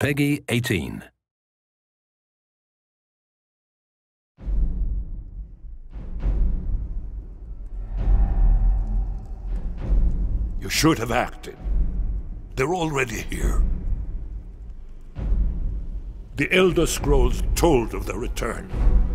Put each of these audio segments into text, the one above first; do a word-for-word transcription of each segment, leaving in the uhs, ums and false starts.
Peggy eighteen. You should have acted. They're already here. The Elder Scrolls told of their return.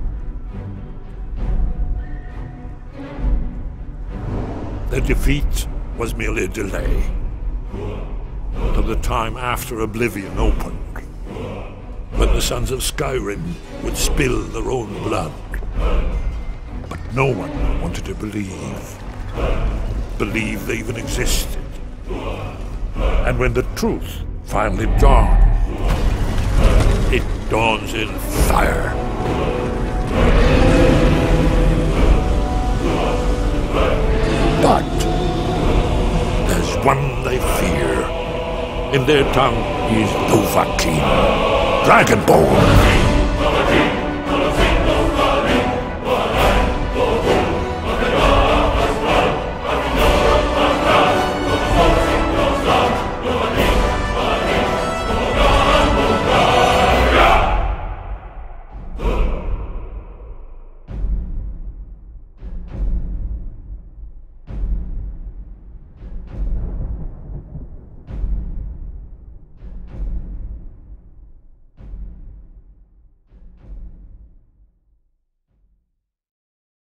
Their defeat was merely a delay. To the time after Oblivion opened, when the Sons of Skyrim would spill their own blood. But no one wanted to believe. Believe they even existed. And when the truth finally dawned, it dawns in fire. But there's one they fear. In their tongue, he's Dovahkiin, Dragonborn.